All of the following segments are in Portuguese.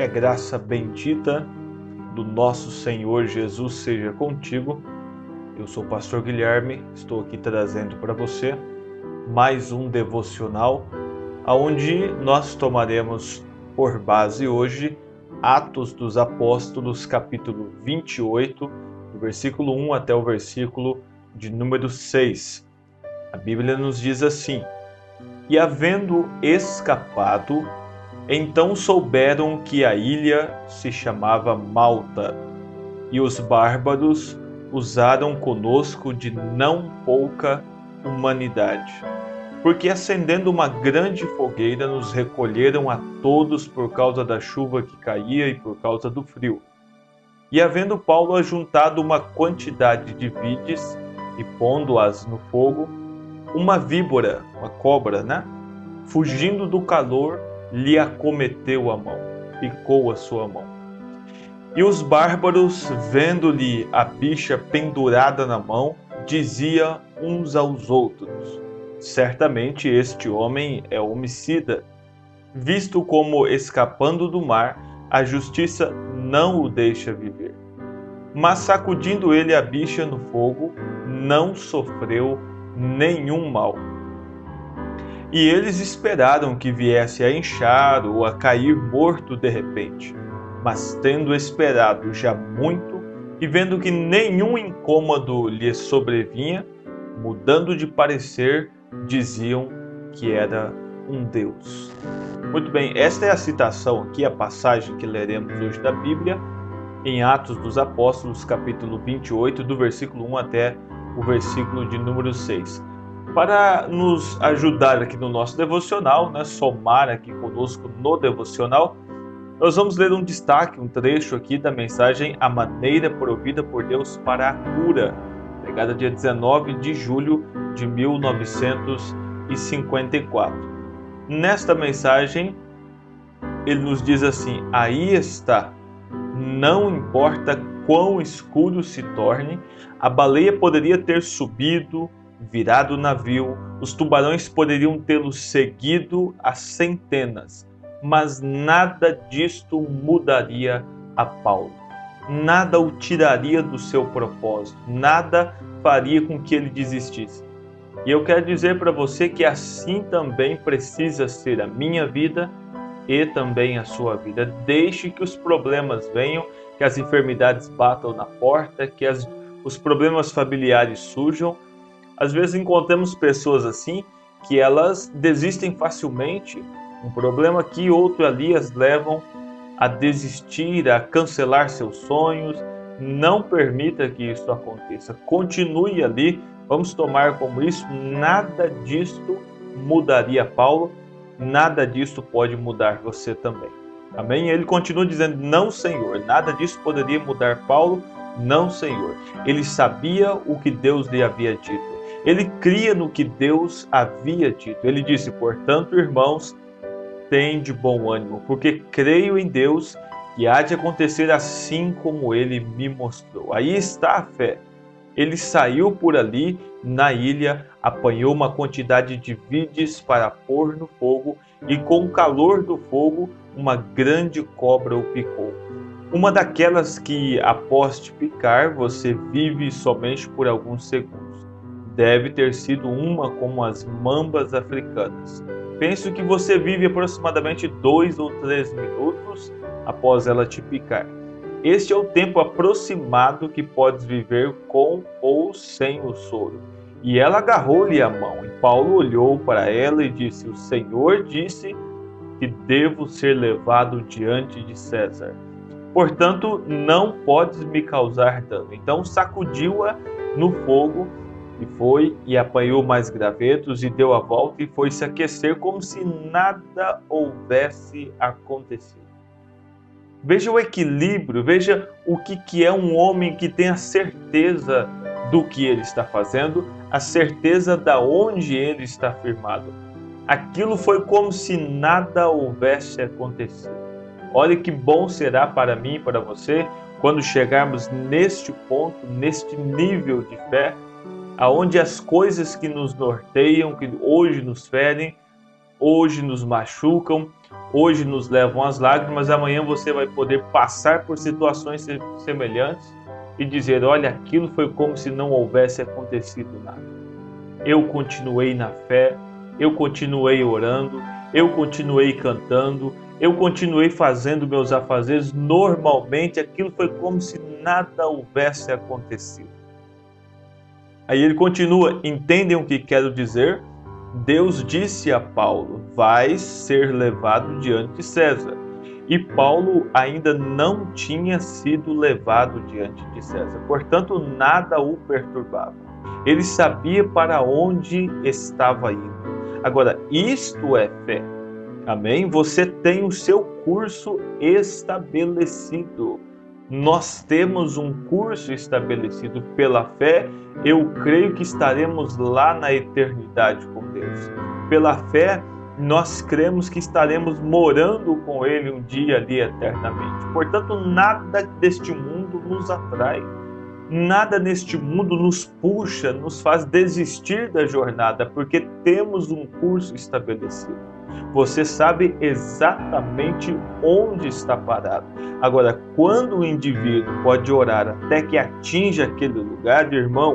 Que a graça bendita do nosso Senhor Jesus seja contigo. Eu sou o pastor Guilherme, estou aqui trazendo para você mais um devocional, onde nós tomaremos por base hoje Atos dos Apóstolos, capítulo 28, do versículo 1 até o versículo de número 6. A Bíblia nos diz assim: E havendo escapado, então souberam que a ilha se chamava Malta, e os bárbaros usaram conosco de não pouca humanidade, porque acendendo uma grande fogueira nos recolheram a todos por causa da chuva que caía e por causa do frio. E havendo Paulo ajuntado uma quantidade de vides e pondo-as no fogo, uma víbora, uma cobra, fugindo do calor, lhe acometeu a mão, picou a sua mão. E os bárbaros, vendo-lhe a bicha pendurada na mão, diziam uns aos outros: certamente este homem é homicida, visto como, escapando do mar, a justiça não o deixa viver. Mas sacudindo ele a bicha no fogo, não sofreu nenhum mal. E eles esperaram que viesse a inchar ou a cair morto de repente. Mas tendo esperado já muito, e vendo que nenhum incômodo lhe sobrevinha, mudando de parecer, diziam que era um Deus. Muito bem, esta é a citação aqui, a passagem que leremos hoje da Bíblia, em Atos dos Apóstolos, capítulo 28, do versículo 1 até o versículo de número 6. Para nos ajudar aqui no nosso devocional, somar aqui conosco no devocional, nós vamos ler um destaque, um trecho aqui da mensagem A Maneira Provida por Deus para a Cura, pregada dia 19 de julho de 1954. Nesta mensagem, ele nos diz assim: aí está, não importa quão escuro se torne, a baleia poderia ter subido, virado o navio, os tubarões poderiam tê-lo seguido a centenas, mas nada disto mudaria a Paulo. Nada o tiraria do seu propósito, nada faria com que ele desistisse. E eu quero dizer para você que assim também precisa ser a minha vida e também a sua vida. Deixe que os problemas venham, que as enfermidades batam na porta, que os problemas familiares surjam. Às vezes encontramos pessoas assim, que elas desistem facilmente. Um problema aqui, outro ali, as levam a desistir, a cancelar seus sonhos. Não permita que isso aconteça. Continue ali. Vamos tomar como isso. Nada disto mudaria Paulo. Nada disto pode mudar você também. Amém? Ele continua dizendo: não, Senhor. Nada disso poderia mudar Paulo. Não, Senhor. Ele sabia o que Deus lhe havia dito. Ele cria no que Deus havia dito. Ele disse: portanto, irmãos, tem de bom ânimo, porque creio em Deus que há de acontecer assim como ele me mostrou. Aí está a fé. Ele saiu por ali na ilha, apanhou uma quantidade de vides para pôr no fogo, e com o calor do fogo, uma grande cobra o picou. Uma daquelas que, após te picar, você vive somente por alguns segundos. Deve ter sido uma como as mambas africanas. Penso que você vive aproximadamente 2 ou 3 minutos após ela te picar. Este é o tempo aproximado que podes viver com ou sem o soro. E ela agarrou-lhe a mão, e Paulo olhou para ela e disse: o Senhor disse que devo ser levado diante de César. Portanto, não podes me causar dano. Então sacudiu-a no fogo, e foi e apanhou mais gravetos e deu a volta e foi se aquecer como se nada houvesse acontecido. Veja o equilíbrio, veja o que é um homem que tem a certeza do que ele está fazendo, a certeza da onde ele está firmado. Aquilo foi como se nada houvesse acontecido. Olha que bom será para mim e para você quando chegarmos neste ponto, neste nível de fé, aonde as coisas que nos norteiam, que hoje nos ferem, hoje nos machucam, hoje nos levam às lágrimas, amanhã você vai poder passar por situações semelhantes e dizer: olha, aquilo foi como se não houvesse acontecido nada. Eu continuei na fé, eu continuei orando, eu continuei cantando, eu continuei fazendo meus afazeres normalmente, aquilo foi como se nada houvesse acontecido. Aí ele continua: entendem o que quero dizer? Deus disse a Paulo: vais ser levado diante de César. E Paulo ainda não tinha sido levado diante de César, portanto nada o perturbava. Ele sabia para onde estava indo. Agora, isto é fé. Amém? Você tem o seu curso estabelecido. Nós temos um curso estabelecido pela fé. Eu creio que estaremos lá na eternidade com Deus. Pela fé, nós cremos que estaremos morando com Ele um dia ali eternamente. Portanto, nada deste mundo nos atrai. Nada neste mundo nos puxa, nos faz desistir da jornada, porque temos um curso estabelecido. Você sabe exatamente onde está parado. Agora, quando o indivíduo pode orar até que atinja aquele lugar, irmão,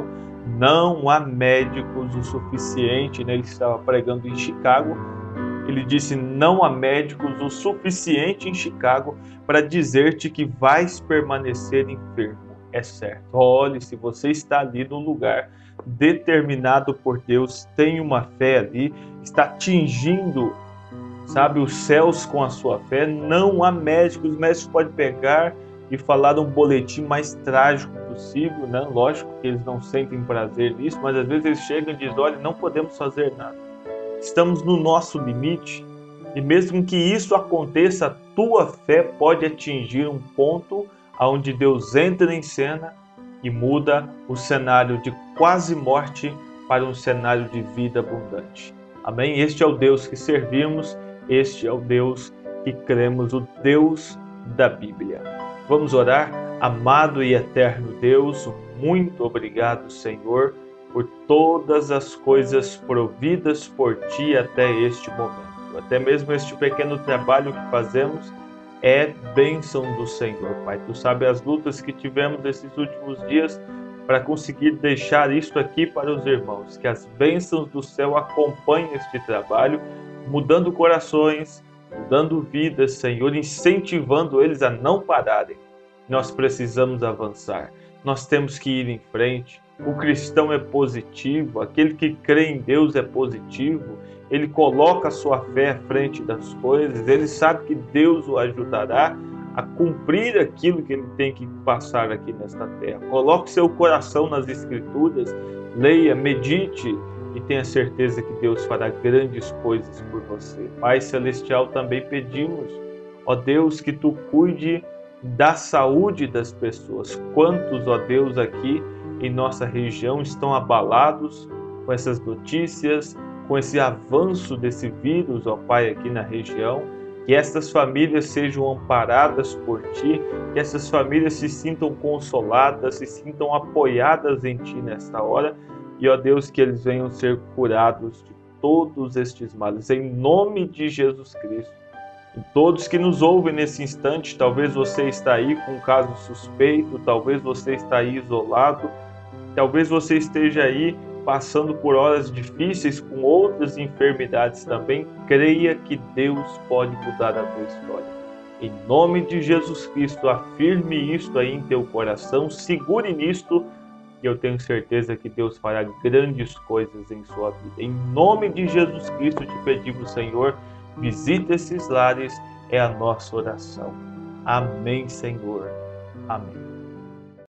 não há médicos o suficiente, né? Ele estava pregando em Chicago, ele disse: não há médicos o suficiente em Chicago para dizer-te que vais permanecer enfermo. É certo. Olhe, se você está ali no lugar determinado por Deus, tem uma fé ali, está atingindo, sabe, os céus com a sua fé, não há médicos. Os médicos podem pegar e falar um boletim mais trágico possível, né? Lógico que eles não sentem prazer nisso, mas às vezes eles chegam e dizem: olha, não podemos fazer nada. Estamos no nosso limite, e mesmo que isso aconteça, a tua fé pode atingir um ponto onde Deus entra em cena e muda o cenário de quase morte para um cenário de vida abundante. Amém? Este é o Deus que servimos, este é o Deus que cremos, o Deus da Bíblia. Vamos orar? Amado e eterno Deus, muito obrigado, Senhor, por todas as coisas providas por Ti até este momento. Até mesmo este pequeno trabalho que fazemos é bênção do Senhor, Pai. Tu sabes as lutas que tivemos nesses últimos dias para conseguir deixar isto aqui para os irmãos. Que as bênçãos do céu acompanhem este trabalho, mudando corações, mudando vidas, Senhor, incentivando eles a não pararem. Nós precisamos avançar, nós temos que ir em frente. O cristão é positivo, aquele que crê em Deus é positivo. Ele coloca a sua fé à frente das coisas, ele sabe que Deus o ajudará a cumprir aquilo que ele tem que passar aqui nesta terra. Coloque seu coração nas Escrituras, leia, medite e tenha certeza que Deus fará grandes coisas por você. Pai Celestial, também pedimos, ó Deus, que Tu cuide da saúde das pessoas. Quantos, ó Deus, aqui em nossa região estão abalados com essas notícias, com esse avanço desse vírus, ó Pai, aqui na região, que essas famílias sejam amparadas por Ti, que essas famílias se sintam consoladas, se sintam apoiadas em Ti nesta hora, e ó Deus, que eles venham ser curados de todos estes males, em nome de Jesus Cristo. E todos que nos ouvem nesse instante, talvez você está aí com um caso suspeito, talvez você está aí isolado, talvez você esteja aí passando por horas difíceis com outras enfermidades também, creia que Deus pode mudar a tua história. Em nome de Jesus Cristo, afirme isto aí em teu coração, segure nisto, e eu tenho certeza que Deus fará grandes coisas em sua vida. Em nome de Jesus Cristo te pedimos, Senhor, visita esses lares, é a nossa oração. Amém, Senhor. Amém.